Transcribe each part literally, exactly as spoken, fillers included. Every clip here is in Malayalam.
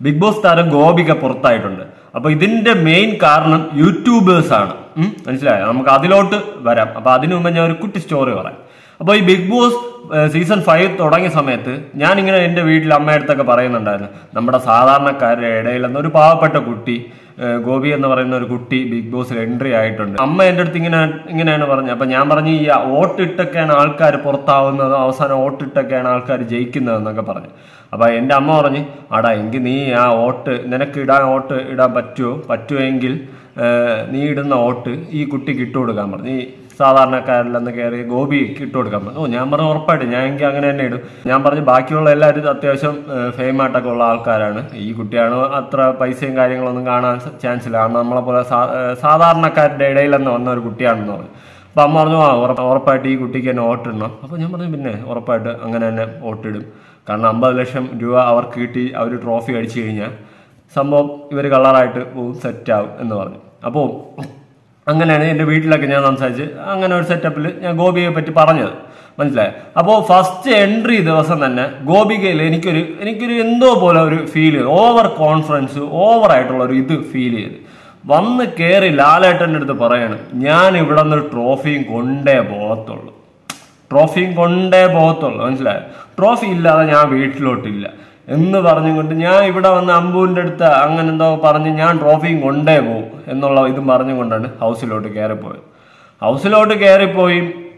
ബിഗ് ബോസ് താരം ഗോപിക പുറത്തായിട്ടുണ്ട്. അപ്പൊ ഇതിന്റെ മെയിൻ കാരണം യൂട്യൂബേഴ്സ് ആണ്. മനസ്സിലായോ? നമുക്ക് അതിലോട്ട് വരാം. അപ്പൊ അതിനു മുമ്പ് ഞാൻ ഒരു കുട്ടി സ്റ്റോറി പറയാം. അപ്പൊ ഈ ബിഗ് ബോസ് സീസൺ ഫൈവ് തുടങ്ങിയ സമയത്ത് ഞാനിങ്ങനെ എൻ്റെ വീട്ടിൽ അമ്മയടുത്തൊക്കെ പറയുന്നുണ്ടായിരുന്നു, നമ്മുടെ സാധാരണക്കാരുടെ ഇടയിൽ നിന്ന് ഒരു പാവപ്പെട്ട കുട്ടി ഗോപി എന്ന് പറയുന്ന ഒരു കുട്ടി ബിഗ് ബോസിൽ എൻട്രി ആയിട്ടുണ്ട്. അമ്മ എൻ്റെ അടുത്ത് ഇങ്ങനെ ഇങ്ങനെയാണ് പറഞ്ഞത്. അപ്പൊ ഞാൻ പറഞ്ഞു, ഈ വോട്ടിട്ടൊക്കെയാണ് ആൾക്കാർ പുറത്താവുന്നത്, അവസാനം വോട്ടിട്ടൊക്കെയാണ് ആൾക്കാർ ജയിക്കുന്നതെന്നൊക്കെ പറഞ്ഞു. അപ്പൊ എൻ്റെ അമ്മ പറഞ്ഞു, ആടാ എങ്കിൽ നീ ആ വോട്ട് നിനക്ക് ഇടാൻ വോട്ട് ഇടാൻ പറ്റുമോ പറ്റുമെങ്കിൽ നീ ഇടുന്ന വോട്ട് ഈ കുട്ടിക്ക് ഇട്ട് കൊടുക്കാൻ പറഞ്ഞു, ഈ സാധാരണക്കാരിലെന്ന് കയറി ഗോപിക്ക് ഇട്ട് കൊടുക്കാൻ പറഞ്ഞു. ഓ ഞാൻ പറഞ്ഞു ഉറപ്പായിട്ട് ഞാൻ എനിക്ക് അങ്ങനെ തന്നെ ഇടും. ഞാൻ പറഞ്ഞു ബാക്കിയുള്ള എല്ലാവരും അത്യാവശ്യം ഫെയിം ആയിട്ടൊക്കെ ഉള്ള ആൾക്കാരാണ്, ഈ കുട്ടിയാണ് അത്ര പൈസയും കാര്യങ്ങളൊന്നും കാണാൻ ചാൻസ് ഇല്ല, കാരണം നമ്മളെ പോലെ സാധാരണക്കാരുടെ ഇടയിൽ നിന്ന് വന്ന ഒരു കുട്ടിയാണെന്ന് പറഞ്ഞു. അപ്പം അമ്മ പറഞ്ഞു ആ ഉറപ്പായിട്ട് ഈ കുട്ടിക്ക് തന്നെ വോട്ടിടണം. അപ്പോൾ ഞാൻ പറഞ്ഞു പിന്നെ ഉറപ്പായിട്ട് അങ്ങനെ തന്നെ വോട്ടിടും, കാരണം അമ്പത് ലക്ഷം രൂപ അവർക്ക് കിട്ടി, അവർ ട്രോഫി അടിച്ചു കഴിഞ്ഞാൽ സംഭവം ഇവർ കളറായിട്ട് പോകും, സെറ്റാവും എന്ന് പറഞ്ഞു. അപ്പോൾ അങ്ങനെയാണ് എൻ്റെ വീട്ടിലൊക്കെ ഞാൻ സംസാരിച്ച് അങ്ങനെ ഒരു സെറ്റപ്പിൽ ഞാൻ ഗോപികയെ പറ്റി പറഞ്ഞത്, മനസ്സിലായി. അപ്പോൾ ഫസ്റ്റ് എൻട്രി ദിവസം തന്നെ ഗോപികയിൽ എനിക്കൊരു എനിക്കൊരു എന്തോ പോലെ ഒരു ഫീൽ ചെയ്തു, ഓവർ കോൺഫിഡൻസ് ഓവറായിട്ടുള്ള ഒരു ഇത് ഫീൽ ചെയ്ത് വന്ന് കയറി ലാലേട്ടൻ്റെ അടുത്ത് പറയണം, ഞാൻ ഇവിടെ നിന്ന് ട്രോഫിയും കൊണ്ടേ പോകത്തുള്ളൂ, ട്രോഫിയും കൊണ്ടേ പോകത്തുള്ളൂ, മനസ്സിലായോ? ട്രോഫി ഇല്ലാതെ ഞാൻ വീട്ടിലോട്ടില്ല എന്ന് പറഞ്ഞുകൊണ്ട് ഞാൻ ഇവിടെ വന്ന് അമ്പൂൻ്റെ അടുത്ത് അങ്ങനെ എന്തോ പറഞ്ഞ് ഞാൻ ട്രോഫിയും കൊണ്ടേ പോകും എന്നുള്ള ഇതും പറഞ്ഞുകൊണ്ടാണ് ഹൗസിലോട്ട് കയറിപ്പോയത്. ഹൗസിലോട്ട് കയറിപ്പോയി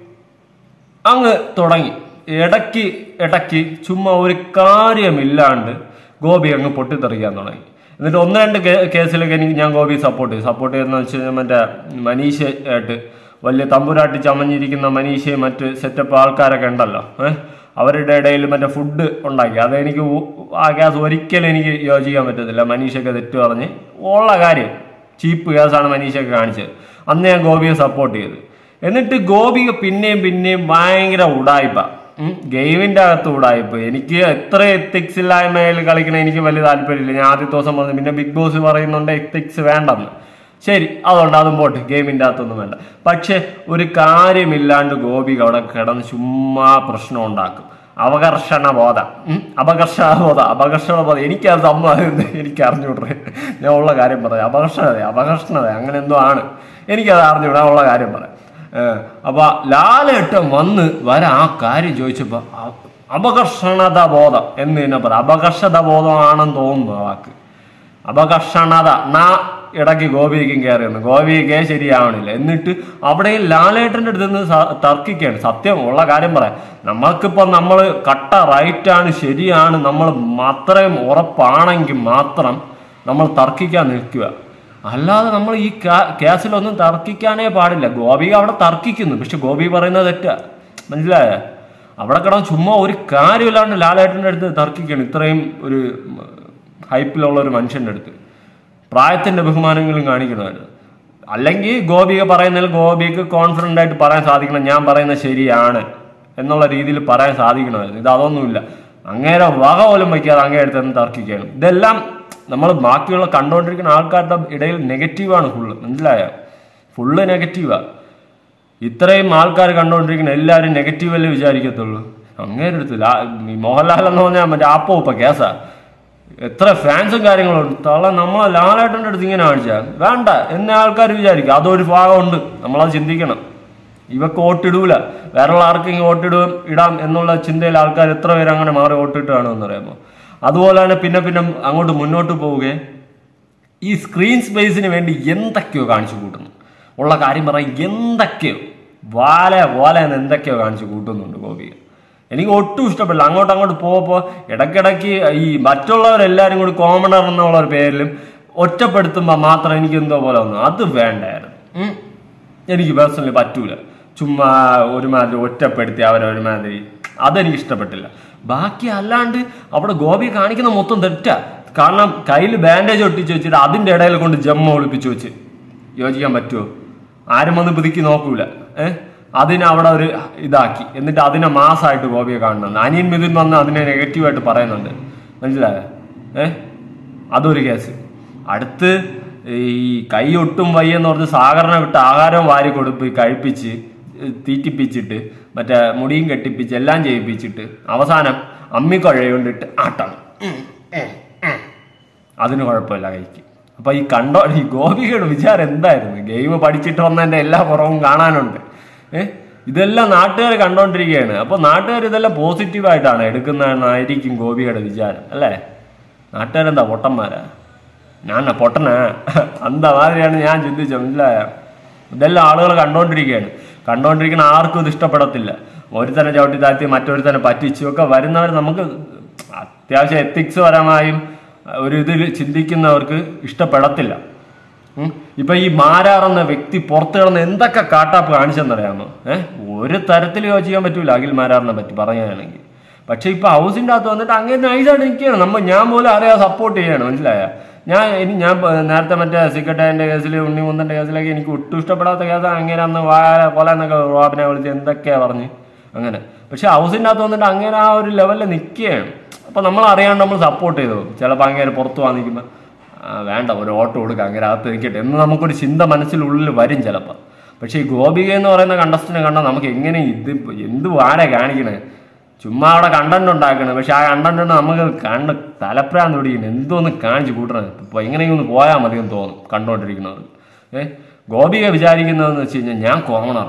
അങ്ങ് തുടങ്ങി ഇടയ്ക്ക് ഇടയ്ക്ക് ചുമ്മാ ഒരു കാര്യമില്ലാണ്ട് ഗോപി അങ്ങ് പൊട്ടിത്തെറിക്കാൻ തുടങ്ങി. എന്നിട്ട് ഒന്ന് രണ്ട് കേസിലൊക്കെ എനിക്ക് ഞാൻ ഗോപി സപ്പോർട്ട് ചെയ്തു. സപ്പോർട്ട് ചെയ്യുന്നതെന്ന് വെച്ച് കഴിഞ്ഞാൽ മറ്റേ മനീഷ ആയിട്ട് വലിയ തമ്പുരാട്ടി ചമഞ്ഞിരിക്കുന്ന മനീഷയും മറ്റ് സെറ്റപ്പ് ആൾക്കാരൊക്കെ ഉണ്ടല്ലോ, ഏഹ് അവരുടെ ഇടയിൽ മറ്റേ ഫുഡ് ഉണ്ടാക്കി, അതെനിക്ക് ആ ഗ്യാസ് ഒരിക്കലും എനിക്ക് യോജിക്കാൻ പറ്റത്തില്ല. മനീഷയൊക്കെ തെറ്റ് പറഞ്ഞ് ഉള്ള കാര്യം ചീപ്പ് ഗ്യാസാണ് മനീഷയൊക്കെ കാണിച്ചത്. അന്ന് ഞാൻ ഗോപിയെ സപ്പോർട്ട് ചെയ്ത്. എന്നിട്ട് ഗോപിക പിന്നെയും പിന്നെയും ഭയങ്കര ഉടായ്പ, ഗെയിമിൻ്റെ അകത്ത് ഉടായ്പ. എനിക്ക് എത്ര എത്തിക്സ് ഇല്ലായ്മയിൽ കളിക്കണ എനിക്ക് വലിയ താല്പര്യമില്ല. ഞാൻ ആദ്യത്തെ ദിവസം പറഞ്ഞു, പിന്നെ ബിഗ് ബോസ് പറയുന്നുണ്ട് എത്തിക്സ് വേണ്ടെന്ന്. ശരി, അതുകൊണ്ട് അതും പോട്ട്, ഗെയിമിൻ്റെ അകത്തൊന്നും വേണ്ട. പക്ഷെ ഒരു കാര്യമില്ലാണ്ട് ഗോപിക അവിടെ കിടന്ന് ചുമ്മാ പ്രശ്നം ഉണ്ടാക്കും. അവകർഷണ ബോധം അപകർഷണ ബോധം അപകർഷണ ബോധം എനിക്കത് സംഭവം എനിക്ക് അറിഞ്ഞുവിടേ. ഞാൻ ഉള്ള കാര്യം പറയാം, അപകർഷണത അപകർഷണത അങ്ങനെ എന്തോ ആണ്, എനിക്കത് അറിഞ്ഞുവിടാ, ഉള്ള കാര്യം പറയാം. അപ്പൊ ലാലേട്ടൻ വന്ന് വരാൻ ആ കാര്യം ചോദിച്ചപ്പോ അപകർഷണത ബോധം എന്ന് തന്നെ പറയാം. അപകർഷത ബോധമാണെന്ന് തോന്നുന്നു വാക്ക്. അപകർഷണത നാ ഇടയ്ക്ക് ഗോപിക്കും കയറി വന്നു, ഗോപിക്ക് ശരിയാവണില്ല. എന്നിട്ട് അവിടെ ലാലേട്ടൻ്റെ അടുത്ത് നിന്ന് തർക്കിക്കുകയാണ്. സത്യം ഉള്ള കാര്യം പറയാം, നമ്മൾക്കിപ്പോൾ നമ്മൾ കട്ട റൈറ്റാണ് ശരിയാണ് നമ്മൾ അത്രയും ഉറപ്പാണെങ്കിൽ മാത്രം നമ്മൾ തർക്കിക്കാൻ നിൽക്കുക, അല്ലാതെ നമ്മൾ ഈ കേസിലൊന്നും തർക്കിക്കാനേ പാടില്ല. ഗോപിക അവിടെ തർക്കിക്കുന്നു, പക്ഷെ ഗോപി പറയുന്നത് തെറ്റാ, മനസ്സിലായ? അവിടെ കിടന്ന് ചുമ്മാ ഒരു കാര്യമില്ലാണ്ട് ലാലേട്ടൻ്റെ അടുത്ത് തർക്കിക്കുകയാണ്, ഇത്രയും ഒരു ഹൈപ്പിലുള്ള ഒരു മനുഷ്യൻ്റെ അടുത്ത്. പ്രായത്തിൻ്റെ ബഹുമാനങ്ങളും കാണിക്കണമായിരുന്നു. അല്ലെങ്കിൽ ഗോപിക പറയുന്നതിൽ ഗോപിക്ക് കോൺഫിഡൻ്റ് ആയിട്ട് പറയാൻ സാധിക്കണം, ഞാൻ പറയുന്നത് ശരിയാണ് എന്നുള്ള രീതിയിൽ പറയാൻ സാധിക്കണമായിരുന്നു. ഇത് അതൊന്നുമില്ല, അങ്ങേരെ വക പോലും വയ്ക്കാതെ അങ്ങേ അടുത്ത് നിന്ന് തർക്കിക്കുകയാണ്. ഇതെല്ലാം നമ്മൾ ബാക്കിയുള്ള കണ്ടുകൊണ്ടിരിക്കുന്ന ആൾക്കാരുടെ ഇടയിൽ നെഗറ്റീവാണ് ഫുള്ള്, മനസ്സിലായ? ഫുള്ള് നെഗറ്റീവാണ്. ഇത്രയും ആൾക്കാർ കണ്ടുകൊണ്ടിരിക്കുന്ന എല്ലാവരും നെഗറ്റീവല്ലേ വിചാരിക്കത്തുള്ളൂ. അങ്ങേരെ അടുത്തില്ല. മോഹൻലാൽ എന്ന് പറഞ്ഞാൽ മറ്റേ ആപ്പോ ഇപ്പം കേസാ, എത്ര ഫാൻസും കാര്യങ്ങളും തള്ള നമ്മളെ ലാലേട്ടൻ്റെ അടുത്ത് ഇങ്ങനെ കാണിച്ചാൽ വേണ്ട എന്നെ ആൾക്കാർ വിചാരിക്കും. അതൊരു ഭാഗമുണ്ട്, നമ്മളത് ചിന്തിക്കണം. ഇവക്ക് വോട്ടിടൂല, വേറെയുള്ള ആർക്കെങ്കിലും വോട്ടിടും ഇടാം എന്നുള്ള ചിന്തയിൽ ആൾക്കാർ എത്ര പേര് അങ്ങനെ മാറി വോട്ടിട്ടാണോ എന്നറിയാമോ? അതുപോലെ തന്നെ പിന്നെ പിന്നെ അങ്ങോട്ട് മുന്നോട്ട് പോവുകയും ഈ സ്ക്രീൻ സ്പേസിന് വേണ്ടി എന്തൊക്കെയോ കാണിച്ചു കൂട്ടുന്നു. ഉള്ള കാര്യം പറയാം, എന്തൊക്കെയോ വാല പോലെ എന്തൊക്കെയോ കാണിച്ചു കൂട്ടുന്നുണ്ട് ഗോപിക. എനിക്ക് ഒട്ടും ഇഷ്ടപ്പെടില്ല. അങ്ങോട്ട് അങ്ങോട്ട് പോകുമ്പോൾ ഇടയ്ക്കിടയ്ക്ക് ഈ മറ്റുള്ളവരെല്ലാവരും കൂടി കോമണർ എന്നുള്ള ഒരു പേരിലും ഒറ്റപ്പെടുത്തുമ്പോൾ മാത്രം എനിക്ക് എന്തോ പോലെ വന്നു. അത് വേണ്ടായിരുന്നു, എനിക്ക് പേഴ്സണലി പറ്റൂല. ചുമ്മാ ഒരുമാതിരി ഒറ്റപ്പെടുത്തി അവരൊരുമാതിരി, അതെനിക്ക് ഇഷ്ടപ്പെട്ടില്ല. ബാക്കി അല്ലാണ്ട് അവിടെ ഗോപി കാണിക്കുന്ന മൊത്തം തെറ്റാ. കാരണം കയ്യിൽ ബാൻഡേജ് ഒട്ടിച്ച് വെച്ചിട്ട് അതിൻ്റെ ഇടയിൽ കൊണ്ട് ജമ്മ ഒളിപ്പിച്ച് വെച്ച് യോജിക്കാൻ പറ്റുമോ? ആരും വന്ന് പിതുക്കി നോക്കൂല. ഏഹ് അതിനെ അവിടെ ഒരു ഇതാക്കി, എന്നിട്ട് അതിനെ മാസമായിട്ട് ഗോപിയെ കാണുന്നുണ്ട്. അനിയൻ മിഥുൻ വന്ന് അതിനെ നെഗറ്റീവായിട്ട് പറയുന്നുണ്ട്, മനസ്സിലായ? ഏഹ് അതൊരു കേസ്. അടുത്ത് ഈ കൈ ഒട്ടും വയ്യെന്ന് പറഞ്ഞ് സാഗറിനെ വിട്ട് ആഹാരവും വാരി കൊടുപ്പ് കഴിപ്പിച്ച് തീറ്റിപ്പിച്ചിട്ട് മറ്റേ മുടിയും കെട്ടിപ്പിച്ച് എല്ലാം ചെയ്യിപ്പിച്ചിട്ട് അവസാനം അമ്മിക്കൊഴ കൊണ്ടിട്ട് ആട്ടണം. അതിന് കുഴപ്പമില്ല കൈക്ക്. അപ്പൊ ഈ കണ്ടോ ഈ ഗോപികയുടെ വിചാരം എന്തായിരുന്നു? ഗെയിം പഠിച്ചിട്ട് വന്നതിന്റെ എല്ലാ കുറവും കാണാനുണ്ട്. ഏഹ് ഇതെല്ലാം നാട്ടുകാർ കണ്ടോണ്ടിരിക്കുകയാണ്. അപ്പൊ നാട്ടുകാർ ഇതെല്ലാം പോസിറ്റീവായിട്ടാണ് എടുക്കുന്നതെന്നായിരിക്കും ഗോപികയുടെ വിചാരം അല്ലേ? നാട്ടുകാരെന്താ പൊട്ടന്മാരാ? ഞാൻ പൊട്ടനാ അന്ത മാതിരിയാണ് ഞാൻ ചിന്തിച്ചത്, മനസ്സിലായ? ഇതെല്ലാം ആളുകൾ കണ്ടോണ്ടിരിക്കുകയാണ്. കണ്ടോണ്ടിരിക്കുന്ന ആർക്കും ഇത് ഇഷ്ടപ്പെടത്തില്ല. ഒരുത്തനെ ചവിട്ടി താഴ്ത്തി മറ്റൊരുത്തനെ പറ്റിച്ചും ഒക്കെ വരുന്നവർ നമുക്ക് അത്യാവശ്യം എത്തിക്സ് പരമായും ഒരു ഇതിൽ ചിന്തിക്കുന്നവർക്ക് ഇഷ്ടപ്പെടത്തില്ല. ഇപ്പൊ ഈ മാരാറെന്ന വ്യക്തി പുറത്ത് കിടന്ന് എന്തൊക്കെ കാട്ടാപ്പ് കാണിച്ചെന്നറിയാമോ? ഏഹ് ഒരു തരത്തിൽ യോജിക്കാൻ പറ്റൂല അഖിൽ മാരാറിനെ പറ്റി പറയുകയാണെങ്കിൽ. പക്ഷെ ഇപ്പൊ ഹൗസിന്റെ അകത്ത് വന്നിട്ട് അങ്ങനെ നൈസായിട്ട് നിൽക്കുകയാണ്. നമ്മൾ ഞാൻ പോലും അറിയാതെ സപ്പോർട്ട് ചെയ്യാണ്, മനസ്സിലായ? ഞാൻ ഇനി ഞാൻ നേരത്തെ മറ്റേ സിക്കറ്റായന്റെ കേസിൽ ഉണ്ണിമുന്തന്റെ കേസിലൊക്കെ എനിക്ക് ഒട്ടും ഇഷ്ടപ്പെടാത്ത കേസ് അങ്ങനെ അന്ന് വാഴ കൊല എന്നൊക്കെ റോബിനെ വിളിച്ച് എന്തൊക്കെയാ പറഞ്ഞ് അങ്ങനെ. പക്ഷെ ഹൗസിന്റെ അകത്ത് വന്നിട്ട് അങ്ങനെ ആ ഒരു ലെവലിൽ നിൽക്കുകയാണ്. അപ്പൊ നമ്മൾ അറിയാണ്ട് നമ്മൾ സപ്പോർട്ട് ചെയ്തു. ചിലപ്പോൾ അങ്ങനെ പുറത്തു പോകാൻ നിൽക്കുമ്പോൾ വേണ്ട ഒരു ഓട്ടോ കൊടുക്കുക, അങ്ങനെ അകത്ത് നിൽക്കട്ടെ എന്ന് നമുക്കൊരു ചിന്ത മനസ്സിനുള്ളിൽ വരും ചിലപ്പോൾ. പക്ഷെ ഈ ഗോപിക എന്ന് പറയുന്ന കണ്ടസ്റ്റന്റിനെ കണ്ടാൽ നമുക്ക് എങ്ങനെ ഇത് എന്ത് വാഴ കാണിക്കണേ? ചുമ്മാ അവിടെ കണ്ടന്റ് ഉണ്ടാക്കണേ. പക്ഷെ ആ കണ്ടന്റ് നമുക്ക് കണ്ട് തലപ്രാന്ത് പിടിക്കണം, എന്തോന്ന് കാണിച്ച് കൂട്ടണത്. ഇപ്പൊ എങ്ങനെയൊന്ന് പോയാൽ മതി എന്ന് തോന്നും കണ്ടോണ്ടിരിക്കുന്നത്. ഏഹ് ഗോപിക വിചാരിക്കുന്നതെന്ന് വെച്ച് കഴിഞ്ഞാൽ ഞാൻ കോമണർ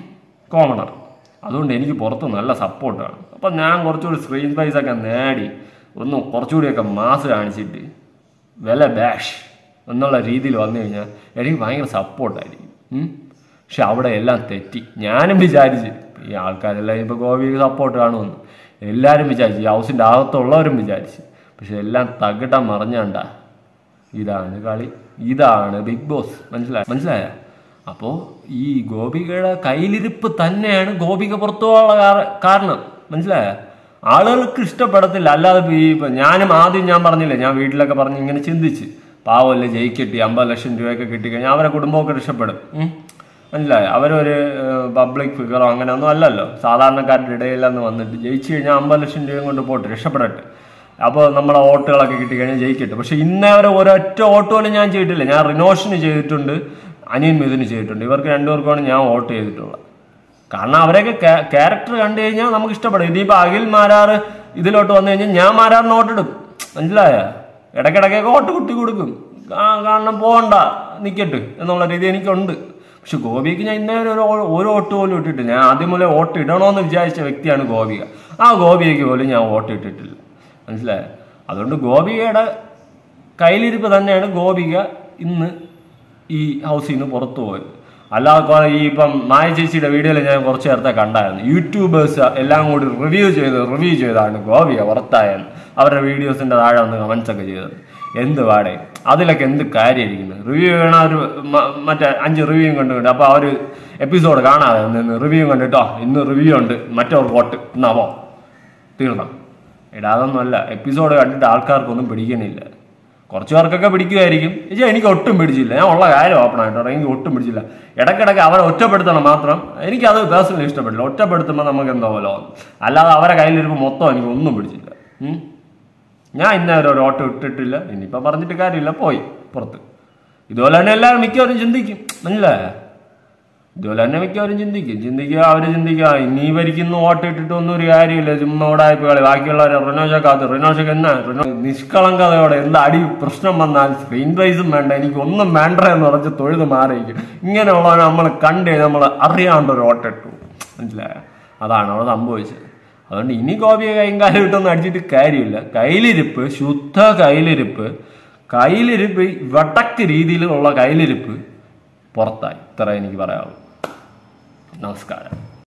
കോമണർ അതുകൊണ്ട് എനിക്ക് പുറത്ത് നല്ല സപ്പോർട്ടാണ്. അപ്പം ഞാൻ കുറച്ചുകൂടി സ്ക്രീൻ സ്പേസ് ഒക്കെ നേടി ഒന്ന് കുറച്ചുകൂടിയൊക്കെ മാസ് കാണിച്ചിട്ട് വില ബാഷ് എന്നുള്ള രീതിയിൽ വന്നു കഴിഞ്ഞാൽ എനിക്ക് ഭയങ്കര സപ്പോർട്ടായിരിക്കും. പക്ഷെ അവിടെ എല്ലാം തെറ്റി. ഞാനും വിചാരിച്ച് ഈ ആൾക്കാരെല്ലാം ഇപ്പോൾ ഗോപിക്ക് സപ്പോർട്ട് കാണുമെന്ന് എല്ലാവരും വിചാരിച്ചു, ഈ ഹൗസിൻ്റെ അകത്തുള്ളവരും വിചാരിച്ച്. പക്ഷെ എല്ലാം തകിടം മറിഞ്ഞാണ്ട. ഇതാണ് കളി, ഇതാണ് ബിഗ് ബോസ്. മനസ്സിലായ മനസ്സിലായ അപ്പോൾ ഈ ഗോപികയുടെ കയ്യിലിരിപ്പ് തന്നെയാണ് ഗോപിക പുറത്തു പോകാനുള്ള കാരണം. മനസ്സിലായ? ആളുകൾക്ക് ഇഷ്ടപ്പെടത്തില്ല. അല്ലാതെ ഈ ഞാനും ആദ്യം ഞാൻ പറഞ്ഞില്ലേ, ഞാൻ വീട്ടിലൊക്കെ പറഞ്ഞ് ഇങ്ങനെ ചിന്തിച്ച് പാവമല്ലേ ജയിക്കിട്ടി അമ്പത് ലക്ഷം രൂപയൊക്കെ കിട്ടിക്കഴിഞ്ഞാൽ അവരെ കുടുംബമൊക്കെ ഇഷ്ടപ്പെടും. മനസ്സിലായോ? അവരൊരു പബ്ലിക് ഫിഗറോ അങ്ങനെ ഒന്നും അല്ലല്ലോ, സാധാരണക്കാരുടെ ഇടയിലെന്ന് വന്നിട്ട് ജയിച്ചു കഴിഞ്ഞാൽ അമ്പത് ലക്ഷം രൂപയും കൊണ്ട് പോട്ട് രക്ഷപ്പെടട്ടെ. അപ്പോൾ നമ്മളെ വോട്ടുകളൊക്കെ കിട്ടിക്കഴിഞ്ഞാൽ ജയിക്കട്ടെ. പക്ഷെ ഇന്നേ വരെ ഒരൊറ്റ വോട്ട് പോലും ഞാൻ ചെയ്തിട്ടില്ല. ഞാൻ റിനോഷിന് ചെയ്തിട്ടുണ്ട്, അനിയൻ മിഥുന് ചെയ്തിട്ടുണ്ട്. ഇവർക്ക് രണ്ടുപേർക്കുമാണ് ഞാൻ വോട്ട് ചെയ്തിട്ടുള്ളത്. കാരണം അവരെയൊക്കെ ക്യാരക്ടർ കണ്ടു കഴിഞ്ഞാൽ നമുക്ക് ഇഷ്ടപ്പെടും. ഇതിപ്പോൾ അഖിൽ മാരാറ് ഇതിലോട്ട് വന്നു കഴിഞ്ഞാൽ ഞാൻ മാരാറിന് വോട്ടിടും. മനസ്സിലായ? ഇടയ്ക്കിടയ്ക്കൊക്കെ വോട്ട് കുത്തി കൊടുക്കും. കാരണം പോകണ്ട നിൽക്കട്ട് എന്നുള്ള രീതി എനിക്കുണ്ട്. പക്ഷെ ഗോപിക്ക് ഞാൻ ഇന്നേ ഒരു ഒരു വോട്ട് പോലും ഇട്ടിട്ടില്ല. ഞാൻ ആദ്യം മുതലേ വോട്ട് ഇടണമെന്ന് വിചാരിച്ച വ്യക്തിയാണ് ഗോപിക. ആ ഗോപികയ്ക്ക് പോലും ഞാൻ വോട്ട് ഇട്ടിട്ടില്ല. മനസ്സിലായോ? അതുകൊണ്ട് ഗോപികയുടെ കയ്യിലിരിപ്പ് തന്നെയാണ് ഗോപിക ഇന്ന് ഈ ഹൗസിൽ നിന്ന് പുറത്തു പോയത്. അല്ലാതെ ഈ ഇപ്പം മായ ചേച്ചിയുടെ വീഡിയോയിൽ ഞാൻ കുറച്ച് നേരത്തെ കണ്ടായിരുന്നു. യൂട്യൂബേഴ്സ് എല്ലാം കൂടി റിവ്യൂ ചെയ്ത് റിവ്യൂ ചെയ്താണ് ഗോപിക പുറത്തായെന്ന് അവരുടെ വീഡിയോസിന്റെ താഴെ വന്ന് കമന്റ്സ് ഒക്കെ ചെയ്തത്. എന്ത് പാടേ, അതിലൊക്കെ എന്ത് കാര്യമായിരിക്കുന്നത്? റിവ്യൂ വേണ ഒരു മറ്റേ അഞ്ച് റിവ്യൂ കണ്ടുകൊണ്ട് അപ്പോൾ അവർ എപ്പിസോഡ് കാണാതെ നിന്ന് റിവ്യൂ കണ്ടിട്ടോ ഇന്ന് റിവ്യൂ ഉണ്ട് മറ്റവർക്ക് വോട്ട് എന്നാവോ തീർന്നോ? ഇടാതൊന്നുമല്ല, എപ്പിസോഡ് കണ്ടിട്ട് ആൾക്കാർക്കൊന്നും പിടിക്കണില്ല. കുറച്ച് പേർക്കൊക്കെ പിടിക്കുമായിരിക്കും. ചേച്ചാ എനിക്ക് ഒട്ടും പിടിച്ചില്ല, ഞാൻ ഉള്ള കാര്യം ഓപ്പൺ ആയിട്ടോ, എനിക്ക് ഒട്ടും പിടിച്ചില്ല. ഇടയ്ക്കിടയ്ക്ക് അവരെ ഒറ്റപ്പെടുത്തണം മാത്രം. എനിക്കത് പേഴ്സണലി ഇഷ്ടപ്പെട്ടില്ല. ഒറ്റപ്പെടുത്തുമ്പോൾ നമുക്ക് എന്തോ പോലെ തോന്നും. അല്ലാതെ അവരെ കയ്യിലിരുമ്പോൾ മൊത്തം എനിക്ക് ഒന്നും പിടിച്ചില്ല. ഞാൻ ഇന്നേ ഒരു ഓട്ടം ഇട്ടിട്ടില്ല. ഇനിയിപ്പോൾ പറഞ്ഞിട്ട് കാര്യമില്ല, പോയി പുറത്ത്. ഇതുപോലെ തന്നെ എല്ലാവരും മിക്കവരും ചിന്തിക്കും. മനസ്സിലായ? ഇതുപോലെ തന്നെ മിക്കവരും ചിന്തിക്കും ചിന്തിക്കുക അവർ ചിന്തിക്കുക ഇനി ഭരിക്കുന്നു വോട്ട് ഇട്ടിട്ട് ഒന്നും ഒരു കാര്യമില്ല, ചുമ്മാ ഓടായ്പ കളി. ബാക്കിയുള്ളവരെ റിനോഷക്കാത്ത റിനോഷക്ക് എന്നാ റിനോ നിഷ്കളങ്കതയോടെ എന്ത് അടി പ്രശ്നം വന്നാൽ സ്ക്രീൻ വൈസും വേണ്ട, എനിക്ക് ഒന്നും വേണ്ട എന്ന് പറഞ്ഞ് തൊഴുത് മാറിയിരിക്കും. ഇങ്ങനെയുള്ളവരെ നമ്മൾ കണ്ടേ നമ്മൾ അറിയാണ്ട് ഒരു വോട്ട് ഇട്ടു. മനസ്സിലായ? അതാണ് അവിടെ സംഭവിച്ചത്. അതുകൊണ്ട് ഇനി ഗോപിയെ കൈയും കാലം ഇട്ടൊന്നും അടിച്ചിട്ട് കാര്യമില്ല. കയ്യിലിരിപ്പ്, ശുദ്ധ കയ്യിലിരിപ്പ്, കയ്യിലിരിപ്പ് വടക്ക് രീതിയിലുള്ള കയ്യിലിരിപ്പ് പുറത്തായി. ഇത്ര എനിക്ക് പറയാനുള്ളൂ. നമസ്കാരം.